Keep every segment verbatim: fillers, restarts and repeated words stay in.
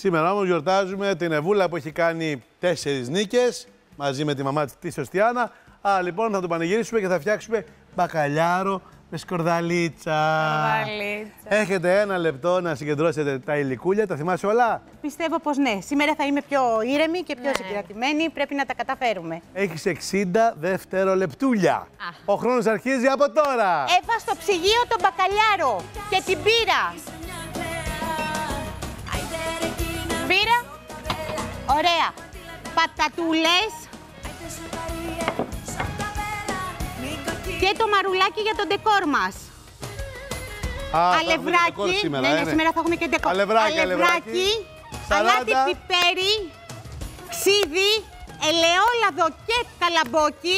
Σήμερα όμως γιορτάζουμε την Εβούλα που έχει κάνει τέσσερις νίκες μαζί με τη μαμά της, τη Σωστιάνα. Άρα λοιπόν θα τον πανηγυρίσουμε και θα φτιάξουμε μπακαλιάρο με σκορδαλίτσα. Σκορδαλίτσα. Έχετε ένα λεπτό να συγκεντρώσετε τα υλικούλια. Τα θυμάσαι όλα? Πιστεύω πως ναι. Σήμερα θα είμαι πιο ήρεμη και πιο Ναι. συγκρατημένη. Πρέπει να τα καταφέρουμε. Έχεις εξήντα δευτερολεπτούλια. Ο χρόνος αρχίζει από τώρα. Έβα στο ψυγείο τον μπακαλιάρο και την πύρα. Πύρα. Ωραία. Πατατούλες. Και το μαρουλάκι για τον ντεκόρ μας. Α, Αλευράκι. σήμερα, ναι, ε, ναι, ναι. σήμερα θα έχουμε και ντεκόρ. Αλευράκι, αλευράκι. Αλάτι σαράντα. πιπέρι. Ξίδι. Ελαιόλαδο και καλαμπόκι.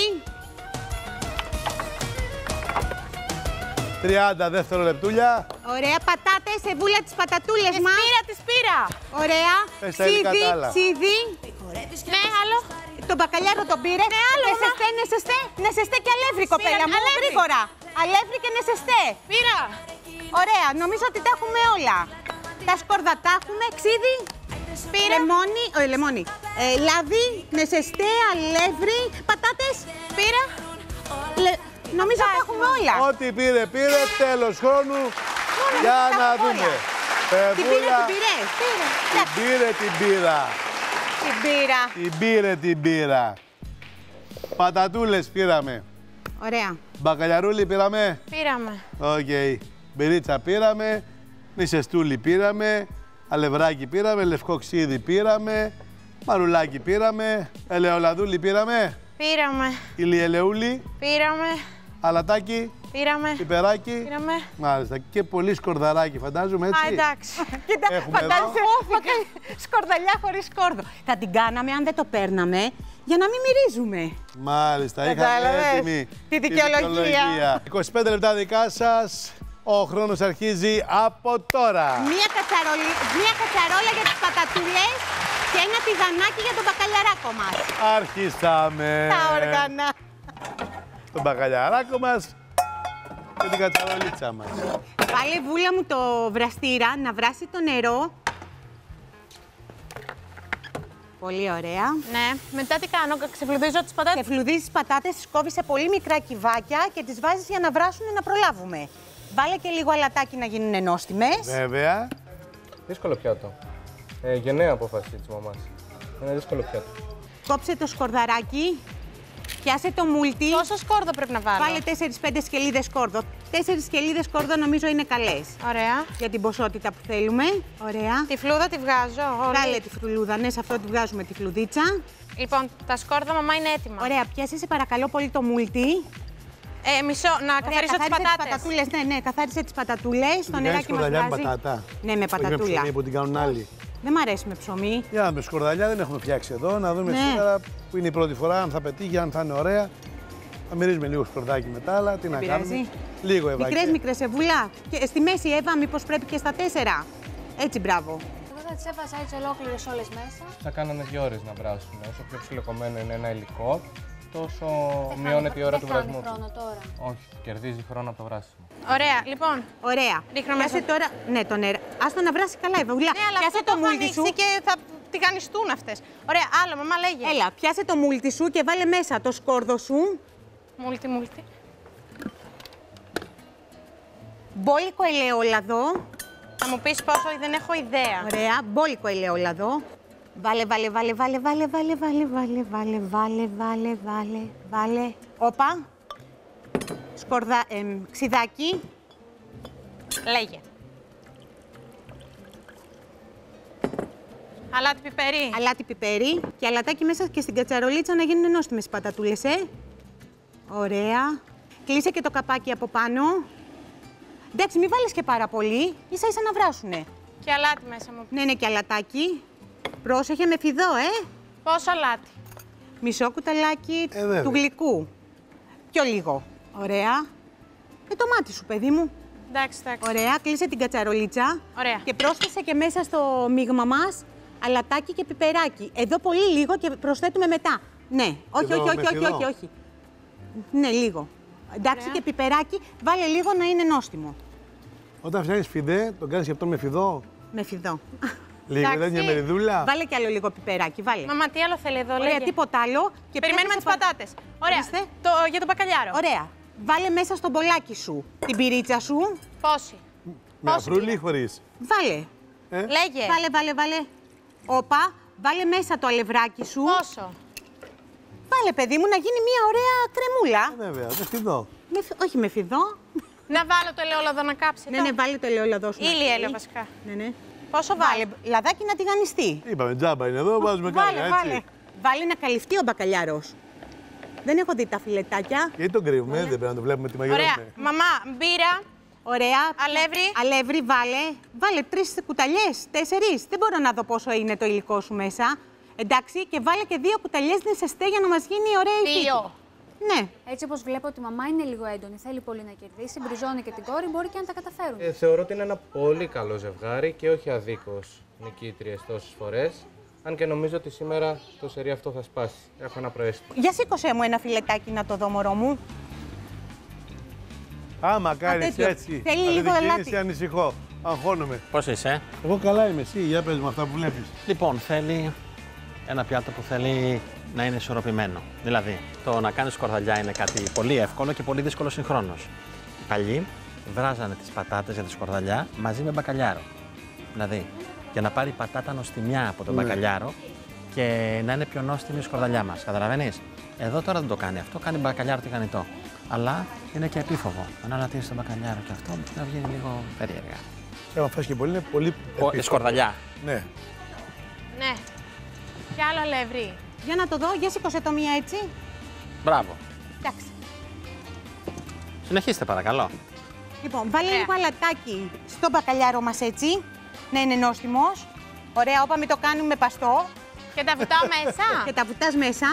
τριάντα δευτερολεπτούλια. Ωραία, πατάτες, Εβούλα, τις πατατούλες μας. Πήρα, τη πήρα. Ωραία. Πες τα υλικά Ξίδι, τα άλλα. ξίδι. Ναι, άλλο. Το μπακαλιάρο τον πήρε. Ναι, άλλο, Ναι, μα. σεστέ, ναι, σεστέ. Ναι, σεστέ και αλεύρι, κοπέλα μου. αλεύρι. Γρήγορα. Αλεύρι και ναι, σεστέ. Πήρα. Ωραία, νομίζω ότι τα έχουμε όλα. Τα σκόρδα τα έχουμε, ξίδι. Πήρα. Λεμόνι, όχι λεμόνι. Ε, λάδι, ναι, σεστέ, αλεύρι, πατάτες. Πήρα. Λε- Νομίζω ότι τα έχουμε όλα. Ό,τι πήρε, πήρε. Τέλος χρόνου. Για τα να έχουμε δούμε. όλα. Την πήρε, Εβούλα, την πήρε. την πήρε την πήρα. Την πήρα. Την πήρε την πήρα. Πατατούλες πήραμε. Ωραία. Μπακαλιαρούλι πήραμε. Πήραμε. Οκ. Μπυρίτσα πήραμε. Νησεστούλι πήραμε. Αλευράκι πήραμε. Λευκό ξύδι πήραμε. Μαρουλάκι πήραμε. Ελαιολαδούλι πήραμε. Πήραμε. Ηλιελεούλι. Πήραμε. Αλατάκι. Πήραμε. Πιπεράκι. Πήραμε. Μάλιστα. Και πολύ σκορδαράκι, φαντάζομαι έτσι. Α, εντάξει. Κοίτα, Έχουμε φαντάζεσαι σκορδαλιά χωρίς σκόρδο. Θα την κάναμε αν δεν το παίρναμε για να μην μυρίζουμε. Μάλιστα, είχαμε Κατάλαβες. έτοιμη Τη δικαιολογία. είκοσι πέντε λεπτά δικά σας. Ο χρόνος αρχίζει από τώρα. Μία, κατσαρολί... Μία κατσαρόλα για τις πατατούλες και ένα τηγανάκι για τον μπακαλιαράκο μας. Αρχίσαμε. Τα όργανα. Τον μπακαλιαράκο μας και την κατσαρολίτσα μας. Βάλε, Βούλα μου, το βραστήρα να βράσει το νερό. Πολύ ωραία. Ναι. Μετά τι κάνω, ξεφλουδίζω τις Και πατάτες. φλουδίζεις τις πατάτες, τις κόβεις σε πολύ μικρά κυβάκια και τις βάζεις για να βράσουν να προλάβουμε. Βάλε και λίγο αλατάκι να γίνουν νόστιμες. Βέβαια. Δύσκολο πιάτο. Ε, γενναία απόφαση της μαμάς. Είναι δύσκολο πιάτο. Κόψε το σκορδαράκι. Πιάσε το μούλτι. Πόσο σκόρδο πρέπει να βάλω? Βάλε τέσσερις πέντε σκελίδες σκόρδο. τέσσερις σκελίδες σκόρδο νομίζω είναι καλές. Ωραία. Για την ποσότητα που θέλουμε. Ωραία. Τη φλούδα τη βγάζω. όλη. Βγάλε τη φρουλούδα. Ναι, σε αυτό τη βγάζουμε τη φλουδίτσα. Λοιπόν, τα σκόρδα μαμά είναι έτοιμα. Ωραία, πιάσε σε παρακαλώ πολύ το μούλτι. Ε, μισό, να καθαρίσω τις πατάτες. πατατούλες. Ναι, ναι, καθάρισε τις πατατούλες. Το Την κάνεις νεράκι μας σκορδαλιά με βγάζει. πατάτα. Ναι, με Όχι με πατατούλα. ψωμί που την κάνουν άλλοι. Δεν μ' αρέσει με ψωμί. Για να δούμε, σκορδαλιά δεν έχουμε φτιάξει εδώ. Να δούμε Ναι. σήμερα που είναι η πρώτη φορά, αν θα πετύχει, αν θα είναι ωραία. Θα μυρίζουμε λίγο σκορδάκι μετά, αλλά τι να πειράζει. κάνουμε. Λίγο Ευάκι. Μικρές, μικρές, Εβούλα. Και στη μέση, Εύα, μήπως πρέπει και στα τέσσερα. Έτσι, μπράβο. Εγώ θα τις έβαζα έτσι ολόκληρες όλες μέσα. Θα κάνανε δύο ώρες να βράσουν. Όσο πιο ψιλοκομμένο είναι ένα υλικό, τόσο Δεν μειώνεται χάνει- η ώρα δεν του χάνει βρασμού. χρόνο τώρα. Όχι, κερδίζει χρόνο από το βράσιμο. Ωραία, λοιπόν. Ωραία. Ρίχνω Πιάσε μέσα. τώρα. Ναι, το νερό. Άστο να βράσει καλά, Εβούλα. Ναι, αλλά πιάσε αυτό το το έχω μούλτι σου. ανοίξει και θα τηγανιστούν αυτές. Ωραία, άλλο, μαμά λέγε. Έλα, πιάσε το μούλτι σου και βάλε μέσα το σκόρδο σου. Μούλτι, μούλτι. Μπόλικο ελαιόλαδο. Θα μου πεις πόσο, δεν έχω ιδέα. Ωραία, μπόλικο ελαιόλαδο. Βάλε, βάλε, βάλε, βάλε, βάλε, βάλε, βάλε, βάλε, βάλε, βάλε, βάλε, βάλε, βάλε. Όπα. Σκορδα, εμ, ξιδάκι. Λέγε. Αλάτι πιπερί. Αλάτι πιπέρι και αλατάκι μέσα και στην κατσαρολίτσα να γίνουν νόστιμες οι πατατούλες, ε. Ωραία. Κλείσε και το καπάκι από πάνω. Εντάξει, μην βάλεις και πάρα πολύ, ίσα ίσα να βράσουνε. Και αλάτι μέσα μου. Ναι, ναι, και αλατάκι. Πρόσεχε με φιδό, ε. Πόσο αλάτι? Μισό κουταλάκι Ε, βέβαια. του γλυκού. Πιο λίγο. Ωραία. Με το μάτι σου, παιδί μου. Εντάξει, εντάξει. Ωραία, κλείσε την κατσαρολίτσα. Ωραία. Και πρόσθεσε και μέσα στο μείγμα μας αλατάκι και πιπεράκι. Εδώ πολύ λίγο και προσθέτουμε μετά. Ναι, όχι, Εδώ όχι, με όχι, όχι, φιδό. όχι, όχι. Ναι, λίγο. Εντάξει, Ωραία. και πιπεράκι, βάλε λίγο να είναι νόστιμο. Όταν φτιάχνεις φιδέ, τον κάνεις και αυτό με φιδό. Με φιδό. Λίγο, δεν είναι μια μεριδούλα. Βάλε κι άλλο λίγο πιπεράκι, βάλε. Μαμά, τι άλλο θέλει εδώ, Ωραία, λέγε. τίποτα άλλο. Και Περιμένουμε τις πατάτες. Ωραία, Ορίστε. το, για το μπακαλιάρο. Ωραία. Βάλε μέσα στο μπολάκι σου την πυρίτσα σου. Πόση. Με Πόση αφρούλι ή πήρα? χωρίς. Βάλε. Ε? Λέγε. Βάλε, βάλε, βάλε. Όπα, βάλε μέσα το αλευράκι σου. Πόσο. Βάλε, παιδί μου, να γίνει μια ωραία κρεμούλα. Ε, Βέβαια, δεν φιδώ. Με φι- όχι με φιδό. Να βάλω το ελαιόλαδο να κάψει. Ναι, εδώ. ναι, βάλε το ελαιόλαδο σου. να Ήλι καίει. έλαιο βασικά. Ναι, ναι. Πόσο Βάλε βάλε. λαδάκι να τηγανιστεί. Είπαμε, τζάμπα είναι εδώ, βάζουμε Βάλε, κάρια, βάλε. έτσι. Βάλε να καλυφθεί ο μπακαλιάρος. Δεν έχω δει τα φιλετάκια. Γιατί τον κρύβουμε, δεν πρέπει να το βλέπουμε τι Ωραία. μαγειρεύουμε. Μαμά, μπύρα. Ωραία. Αλεύρι. Αλεύρι, βάλε. Βάλε τρεις κουταλιές, τέσσερις. Δεν μπορώ να δω πόσο είναι το υλικό σου μέσα. Εντάξει, και βάλε και δύο κουταλιές νεσεστέ για να μας γίνει ωραία η φύση. Δύο. Ναι. Έτσι όπως βλέπω ότι η μαμά είναι λίγο έντονη, θέλει πολύ να κερδίσει, μπριζώνει και την κόρη, μπορεί και να τα καταφέρουν. Ε, θεωρώ ότι είναι ένα πολύ καλό ζευγάρι και όχι αδίκως νικήτριες τόσες φορές. Αν και νομίζω ότι σήμερα το σερί αυτό θα σπάσει. Έχω ένα προαίσθημα. Για σήκωσέ μου ένα φιλετάκι να το δω, μωρό μου. Άμα κάνεις τέτοιο. έτσι, Θέλει αυτή λίγο την αλάτι. κίνηση ανησυχώ. Αγχώνομαι. Πώς είσαι? Εγώ καλά είμαι, εσύ, για πες μου αυτά που βλέπεις. Λοιπόν, θέλει ένα πιάτο που θέλει να είναι ισορροπημένο. Δηλαδή, το να κάνεις σκορδαλιά είναι κάτι πολύ εύκολο και πολύ δύσκολο συγχρόνως. Οι παλιοί βράζανε τις πατάτες για τη σκορδαλιά μαζί με μπακαλιάρο. Δηλαδή, για να πάρει η πατάτα νοστιμιά από τον Ναι. μπακαλιάρο και να είναι πιο νόστιμη η σκορδαλιά μας. Καταλαβαίνεις? Εδώ τώρα δεν το κάνει αυτό, κάνει μπακαλιάρο τηγανιτό. Αλλά είναι και επίφοβο. Αν αλατίσει τον μπακαλιάρο και αυτό, να βγαίνει λίγο περίεργα. Άμα φας και πολύ, είναι πολύ Ο, επίφοβο. σκορδαλιά. Ναι. Ναι. Και άλλο αλεύρι. Για να το δω, για σήκωσέ το μία έτσι. Μπράβο. Εντάξει. Συνεχίστε παρακαλώ. Λοιπόν, βάλε Ωραία. λίγο αλατάκι στο μπακαλιάρο μας έτσι, να είναι νόστιμος. Ωραία, όπα μην το κάνουμε παστό. Και τα βουτάω μέσα. Και τα βουτάς μέσα.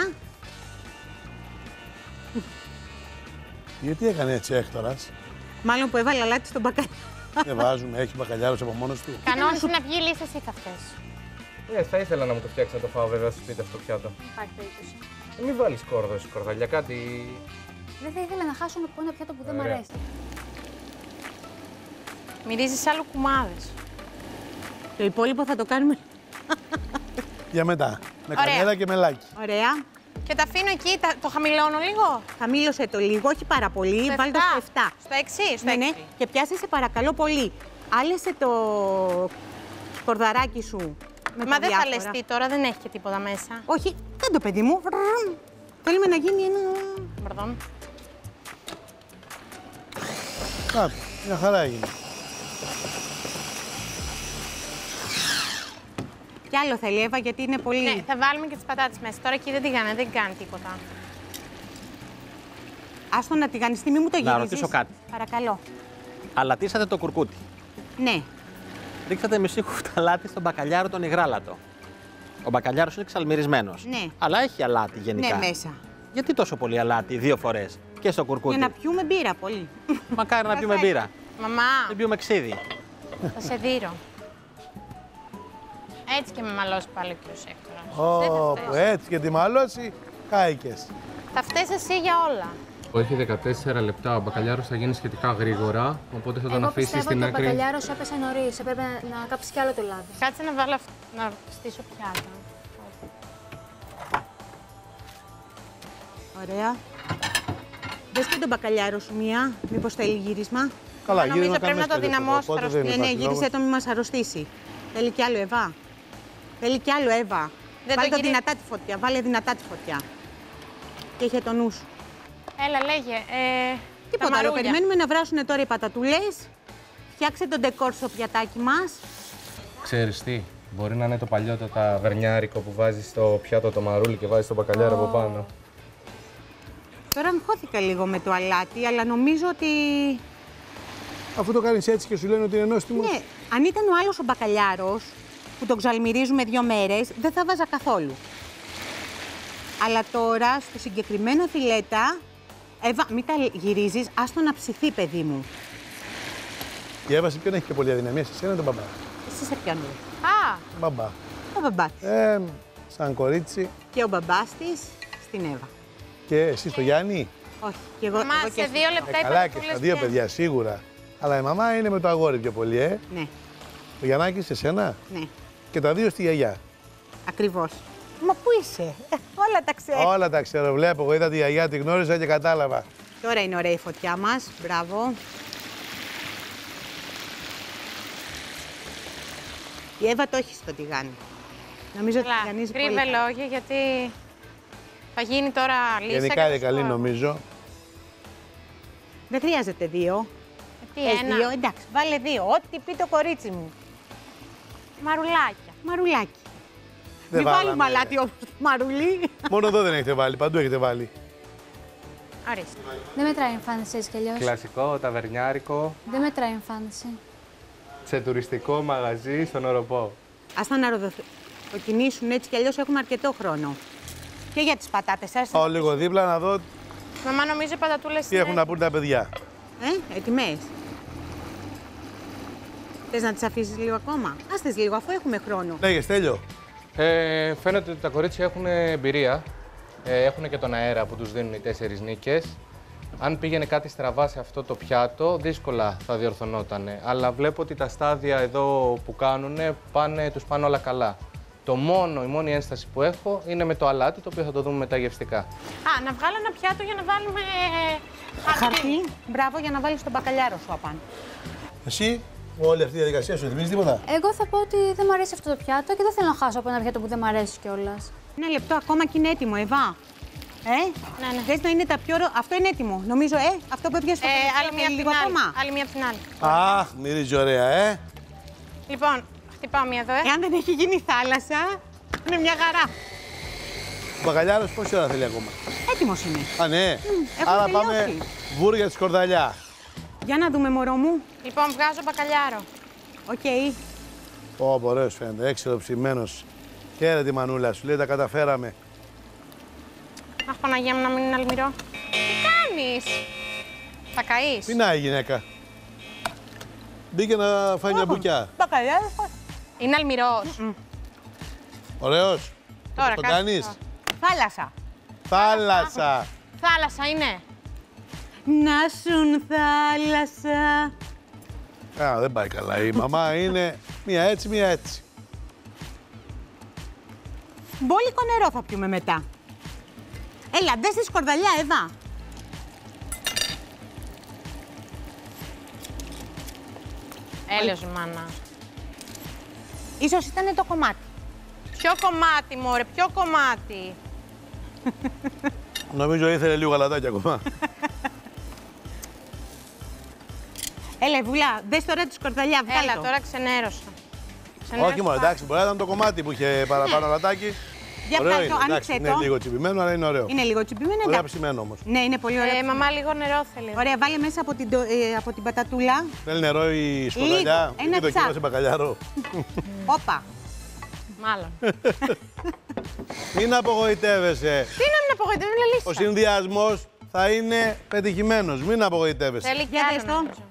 Γιατί έκανε έτσι Έκτορας. Μάλλον που έβαλε αλάτι στο μπακαλιάρο. Δεν βάζουμε, έχει μπακαλιάρος από μόνος του. Κανόνισε να βγει λύση εσύ θα φταίς. Ε, θα ήθελα να μου το φτιάξει να το φάω βέβαια στο σπίτι αυτό το πιάτο. Υπάρχει περίπτωση. Ε, μην βάλεις κόρδο, σκορδαλιά, κάτι. Δεν θα ήθελα να χάσω από ένα πιάτο που δεν μου Ωραία. αρέσει. Μυρίζει σαν λουκουμάδες. Το υπόλοιπο θα το κάνουμε. Για μετά. Με Ωραία. κανέλα και μελάκι. Ωραία. Και τα αφήνω εκεί, τα- το χαμηλώνω λίγο. Χαμήλωσε το λίγο, όχι πάρα πολύ. Στο Βάλτε το στο εφτά. εφτά. Στο έξι, στο Ναι, ναι. έξι. Και πιάσε σε παρακαλώ πολύ. Άλεσε το σκορδαράκι σου με Μα τα δεν θα διάφορα. λεστεί τώρα, δεν έχει και τίποτα μέσα. Όχι, κάντο παιδί μου. Βρρρρ. Θέλουμε να γίνει ένα... Πardon. Α, μια χαρά έγινε. Κι άλλο θέλει, Εύα, γιατί είναι πολύ... Ναι, θα βάλουμε και τις πατάτες μέσα. Τώρα εκεί δεν τηγάνε, δεν κάνει τίποτα. Άστο να τηγανιστεί, μη μου το γυρίζεις. Να ρωτήσω κάτι. Παρακαλώ. Αλατίσατε το κουρκούτι. Ναι. Ρίξατε μισή κουταλάτι στον μπακαλιάρο τον υγράλατο. Ο μπακαλιάρος είναι εξαλμυρισμένος. Ναι. Αλλά έχει αλάτι γενικά. Ναι, μέσα. Γιατί τόσο πολύ αλάτι δύο φορές και στο κουρκούτι. Για να πιούμε μπύρα πολύ. Μακάρι να πιούμε μπύρα. Μαμά, Δεν πιούμε ξύδι. θα σε δείρω. Έτσι και με μαλώσει πάλι ο κύριος Έκτορας. Δεν θα Ωπου, φταίς. έτσι και τη μαλώση, κάηκες. Θα φταίς εσύ για όλα. Όχι δεκατέσσερα λεπτά, ο μπακαλιάρος θα γίνει σχετικά γρήγορα, οπότε θα τον Εγώ αφήσει πιστεύω στην ότι ο άκρη. μπακαλιάρος έπεσε νωρίς, έπρεπε να κάψει κι άλλο το λάδι. Κάτσε να βάλω αυ- να στήσω πιάτα. Ωραία. Δες και τον μπακαλιάρο σου μία, μήπως θέλει γύρισμα. Καλά, Νομίζω γύρισμα πρέπει να το κάνουμε σπίτι, δυναμώσει οπότε τώρα. δεν Ναι, ναι, υπάρχει γύρισε λόγος. το, μη μας αρρωστήσει. Θέλει κι άλλο, Εύα. Θέλει κι άλλο, Εύα. Δεν Βάλε το το γυρί- δυνατά τη φωτιά, βάλε δυνατά τη φωτιά. Και είχε το νου σου. Έλα, λέγε. Ε, Τίποτα τα άλλο, μαρούλια. περιμένουμε να βράσουν τώρα οι πατατούλες. Φτιάξε τον ντεκόρ στο πιατάκι μας. Ξέρεις τι, μπορεί να είναι το παλιό το ταβερνιάρικο που βάζεις στο πιάτο το μαρούλι και βάζεις το μπακαλιάρο από πάνω. Τώρα αγχώθηκα λίγο με το αλάτι, αλλά νομίζω ότι... Αφού το κάνεις έτσι και σου λένε ότι είναι νόστιμο. Ναι, αν ήταν ο άλλος ο μπακαλιάρος, που τον ξαλμυρίζουμε δύο μέρες, δεν θα βάζα καθόλου. Αλλά τώρα, στο συγκεκριμένο φιλέτα, Εύα, μην τα γυρίζεις, άστο να ψηθεί, παιδί μου. Η Εύα σε ποιον έχει και πολλή αδυναμία, σε εσένα ή τον μπαμπά. Εσύ σε ποιον λέει. Α, Μπαμπά. Ο μπαμπάς της. Ε, σαν κορίτσι. Και ο μπαμπάς της στην Εύα. Και εσύ στο Γιάννη. Όχι, και εγώ, μαμά, εγώ και σε εσύ. δύο Ε, λεπτά οι καλά και πατατούλες στα δύο πια. παιδιά, σίγουρα. Αλλά η μαμά είναι με το αγόρι πιο πολύ, ε. Ναι, Ο Γιαννάκης, εσένα. ναι. Και τα δύο στη γιαγιά. Ακριβώς. Μα πού είσαι, όλα τα ξέρεις. Όλα τα ξέρω, βλέπω. Εγώ είδα τη γιαγιά, τη γνώριζα και κατάλαβα. Τώρα είναι ωραία η φωτιά μας. Μπράβο. Η Εύα το έχει στο τηγάνι. Νομίζω ότι Καλά, τηγανίζει πολύ. κρύβε καλά. λόγια γιατί θα γίνει τώρα λύσα. Γενικά είναι καλή νομίζω. Δεν χρειάζεται δύο. Τι, Θες ένα. δύο, εντάξει, βάλε δύο. Ό,τι πει το κορίτσι μου. Μαρουλάκια. Μαρουλάκι. Δεν Μην βάλουμε βάλαμε. αλάτι όπως το μαρουλί. Μόνο εδώ δεν έχετε βάλει, παντού έχετε βάλει. Ορίστε. Δεν μετράει εμφάνιση έτσι κι αλλιώς. Κλασικό, ταβερνιάρικο, Δεν μετράει εμφάνιση. σε τουριστικό μαγαζί στον Οροπό. Ας τα αναρροδοκινήσουν έτσι κι αλλιώς έχουμε αρκετό χρόνο. Και για τις πατάτες, ας. Πάω λίγο δίπλα να δω Μαμά, νομίζω οι πατατούλες τι έχουν να πούν τα παιδιά. Ε, έτοιμες. Θες να τις αφήσεις λίγο ακόμα. Ας τις λίγο, αφού έχουμε χρόνο. Λέγε, Στέλιο. Ε, φαίνεται ότι τα κορίτσια έχουν εμπειρία. Ε, έχουν και τον αέρα που τους δίνουν οι τέσσερις νίκες. Αν πήγαινε κάτι στραβά σε αυτό το πιάτο, δύσκολα θα διορθωνόταν. Αλλά βλέπω ότι τα στάδια εδώ που κάνουν πάνε, τους πάνε όλα καλά. Το μόνο, η μόνη ένσταση που έχω είναι με το αλάτι, το οποίο θα το δούμε μετά γευστικά. Α, να βγάλω ένα πιάτο για να βάλουμε χαρτί. Χαρτί, μπράβο, για να βάλεις τον μπακαλιάρο σου απάνω. Εσύ, όλη αυτή η διαδικασία σου θυμίζει τίποτα. Εγώ θα πω ότι δεν μου αρέσει αυτό το πιάτο και δεν θέλω να χάσω από ένα πιάτο που δεν μου αρέσει κιόλα. Ένα λεπτό ακόμα και είναι έτοιμο, Εβά. Ε, Ναι, ναι. θες να είναι τα πιο... ρο- Αυτό είναι έτοιμο. Νομίζω, ε, αυτό που έπιασε στο Ε, τελευταίο, άλλη μία θέλει από λίγο την άλλη. ακόμα. Άλλη μία από την άλλη. Αχ, μυρίζει ωραία, ε. Λοιπόν, χτυπάω μία εδώ, ε. Εάν δεν έχει γίνει θάλασσα, είναι μια χαρά. Ο μπακαλιάρος πόση ώρα θέλει ακόμα. Έτοιμος είναι. Α, ναι. έχουμε Άρα τελειώσει. πάμε βούρια τη σκορδαλιά. Για να δούμε, μωρό μου. Λοιπόν, βγάζω μπακαλιάρο. Οκ. Ω, ωραίος φαίνεται, έξαλλο ψημένος. Χαίρετε τη μανούλα σου, λέει τα καταφέραμε. Αχ, Παναγία μου, να μην είναι αλμυρό. Τι κάνεις? Θα καείς. Πεινάει η γυναίκα. Μπήκε να φάει μια μπουκιά. Μπακαλιάρο. Είναι αλμυρός. Ωραίος. Τώρα Το κάτσε κάνεις. εδώ. Θάλασσα. Θάλασσα. Θάλασσα είναι. Να σουν θάλασσα. Α, δεν πάει καλά. Η μαμά είναι μία έτσι, μία έτσι. Μπόλικο νερό θα πιούμε μετά. Έλα, μπες στη σκορδαλιά, Εύα. Έλεος, μάνα. Ίσως ήταν το κομμάτι. Ποιο κομμάτι, μωρέ, ποιο κομμάτι. Νομίζω ήθελε λίγο γαλατάκι ακόμα. Έλα, Βουλά, μπες τώρα τη σκορδαλιά, βγάλε Έλα, το. τώρα ξενέρωσα. Ξενέρωσα Όχι μόνο, πάρα. εντάξει, μπορεί να ήταν το κομμάτι που είχε παραπάνω γαλατάκι. Για Ωραίο βγάλε είναι, το, εντάξει, άνοιξε είναι το. λίγο τσιμπημένο, αλλά είναι ωραίο. Είναι λίγο τσιμπημένο, Ωραία εντάξει. ψημένο όμως. Ναι, είναι πολύ ωραίο. Ε, μαμά, λίγο νερό θέλει. Ωραία, βάλε μέσα από την, το- ε, από την πατατούλα. Θέλει νερό η σκοταλιά. Λίγο, ένα Εκεί δοκίμασε τσάκ. μπακαλιάρο. Όπα. Μάλλον. Μην απογοητεύεσαι. Τι να μην απογοητεύει, είναι λύσα. Ο συνδυασμός θα είναι πετυχημένος. Μην απογοητεύεσαι. Θέλει και Για άλλο δες το. νομίζω.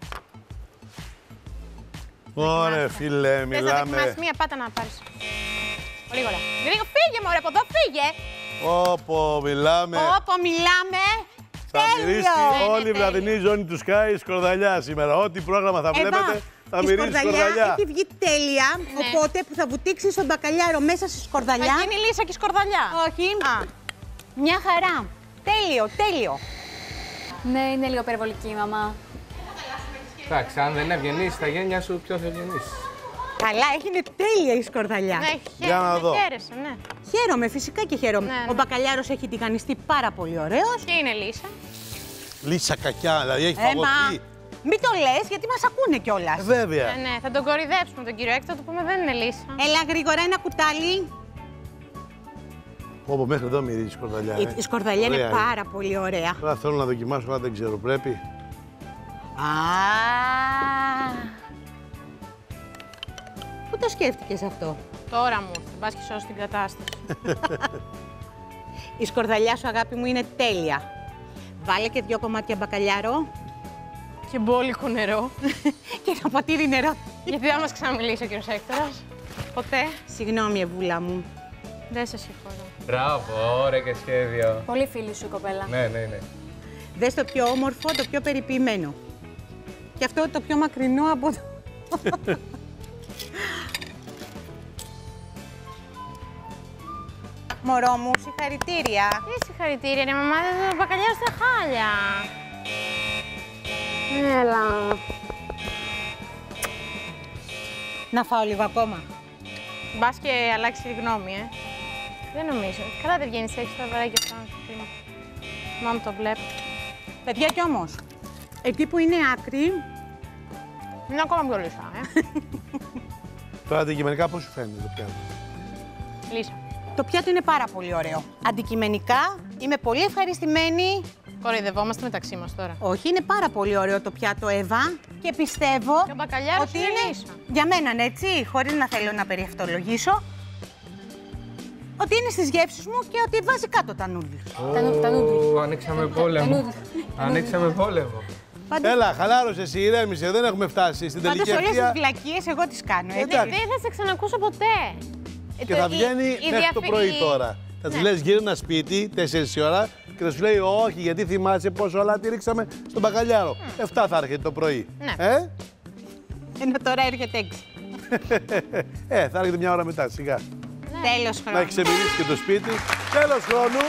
Ωραία, φίλε, Θες να μιλάμε. δοκιμάσεις μία πάτα να πάρεις. Πολύ ωραία. Γρήγορα, φύγε μωρέ, από εδώ φύγε. Όπο, μιλάμε. Όπο, μιλάμε. Θα μυρίσει Τέλειο. όλη η βραδινή ζώνη του Sky σκορδαλιά σήμερα. Ό,τι πρόγραμμα θα βλέπετε θα η μυρίσει σκορδαλιά σκορδαλιά. έχει βγει τέλεια, οπότε που θα βουτήξεις τον μπακαλιάρο μέσα στη σκορδαλιά. Θα γίνει λύσα και σκορδαλιά. Όχι, Α, μια χαρά. Τέλειο, τέλειο. Ναι, είναι λίγο περιβολική η μαμά. Εντάξει, αν δεν ευγενείς τα γένια σου, ποιο θα ευγενείς. Καλά, έγινε τέλεια η σκορδαλιά. ναι, Για να χαίρεσαι, δω. χαίρεσαι, ναι. Χαίρομαι, φυσικά και χαίρομαι. Ναι, ναι. Ο μπακαλιάρος έχει τηγανιστεί πάρα πολύ ωραίος. Και είναι λύσα. Λύσα κακιά, δηλαδή έχει Ε, μα, φαγωθεί. μην το λες, γιατί μας ακούνε κιόλας. Ε, Βέβαια. Ναι, ναι, θα τον κορυδέψουμε τον κύριο Έκτο, θα του πούμε δεν είναι λύσα. Έλα γρήγορα ένα κουτάλι. Όπω μέχρι εδώ μυρίζει η σκορδαλιά. Η, ε. η σκορδαλιά είναι Ωραία πάρα πολύ ωραία. Τώρα θέλω να δοκιμάσω, αλλά δεν ξέρω. Πρέπει. Α, πού το σκέφτηκες αυτό? Τώρα μου, ήρθε, μπας και σώσει την κατάσταση. Η σκορδαλιά σου, αγάπη μου, είναι τέλεια. Βάλε και δύο κομμάτια μπακαλιάρο Και μπόλικο νερό. και ένα ποτήρι νερό. Γιατί δεν μας ξαναμιλήσει ο κύριος Έκτορας. Ποτέ. Συγγνώμη, Εβούλα μου. Δεν σε συγχωρώ. Μπράβο, ωραία και σχέδιο. Πολύ φίλη σου η κοπέλα. Ναι, ναι, ναι. Δες το πιο όμορφο, το πιο περιποιημένο. Και αυτό το πιο μακρινό από το... Μωρό μου, συγχαρητήρια. Τι συγχαρητήρια, ρε μαμά, δεν το μπακαλιάρο στα χάλια. Έλα. Να φάω λίγο ακόμα. Μπας και αλλάξει τη γνώμη, ε. Δεν νομίζω. Καλά δεν βγαίνεις έξω τα βαράκια αυτά. Μάμ το βλέπω. Παιδιά κι όμως, εκεί που είναι άκρη, Είναι ακόμα πιο λύσα, ε. Τώρα αντικειμενικά πώς σου φαίνεται το πιάτο? Λύσα. το πιάτο είναι πάρα πολύ ωραίο. Αντικειμενικά, είμαι πολύ ευχαριστημένη. Κοροϊδευόμαστε μεταξύ μας τώρα. Όχι, είναι πάρα πολύ ωραίο το πιάτο, Εύα. Και πιστεύω Και ο μπακαλιάρος ότι είναι είναι λύσα. για μένα, έτσι, χωρίς να θέλω να περιευτολογήσω, ότι είναι στις γεύσεις μου και ότι βάζει κάτω τα νούντλς. Τα νου- τα νούντλς. Ω, ανοίξαμε πόλεμο. Ανοίξαμε πόλεμο. Έλα, χαλάρωσε εσύ, ηρέμησε. Δεν έχουμε φτάσει στην Πάντως τελική όλες τις ευθεία. βλακίες εγώ τις κάνω, έτσι. Εντάξει. Δεν θα σε ξανακούσω ποτέ. Και Ε, θα το- η- βγαίνει η μέχρι το διαφη- πρωί η- τώρα. Θα τη Ναι. λες γύρνα σπίτι, τέσσερις η ώρα, και θα σου λέει όχι, γιατί θυμάσαι πόσο αλάτι ρίξαμε στον μπακαλιάρο. Εφτά θα έρχεται το πρωί. Ναι. Ε? Ενώ τώρα έρχεται έξι. ε, θα έρχεται μια ώρα μετά, σιγά. Τέλος Να χρόνου. έχει ξεμυρίσει και το σπίτι. Τέλος χρόνου.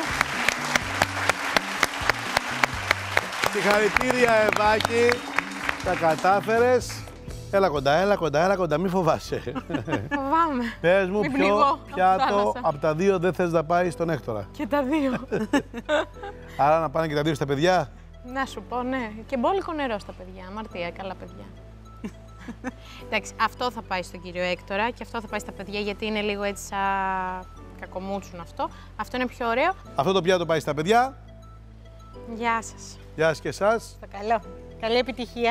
Συγχαρητήρια, Ευάκη. Τα κατάφερες. Έλα κοντά, έλα κοντά, έλα κοντά, μη φοβάσαι. Φοβάμαι. Πες μου, Μην ποιο πνιγώ, πιάτο θάλασσα. από τα δύο δεν θες να πάει στον Έκτορα. Και τα δύο. Άρα να πάνε και τα δύο στα παιδιά. Να σου πω, ναι. Και μπόλικο νερό στα παιδιά. Αμαρτία, καλά παιδιά. Εντάξει, αυτό θα πάει στον κύριο Έκτορα και αυτό θα πάει στα παιδιά γιατί είναι λίγο έτσι σαν κακομούτσουν αυτό. Αυτό είναι πιο ωραίο. Αυτό το πιάτο πάει στα παιδιά. Γεια σας. Γεια σας και εσάς. Το καλό. Καλή επιτυχία.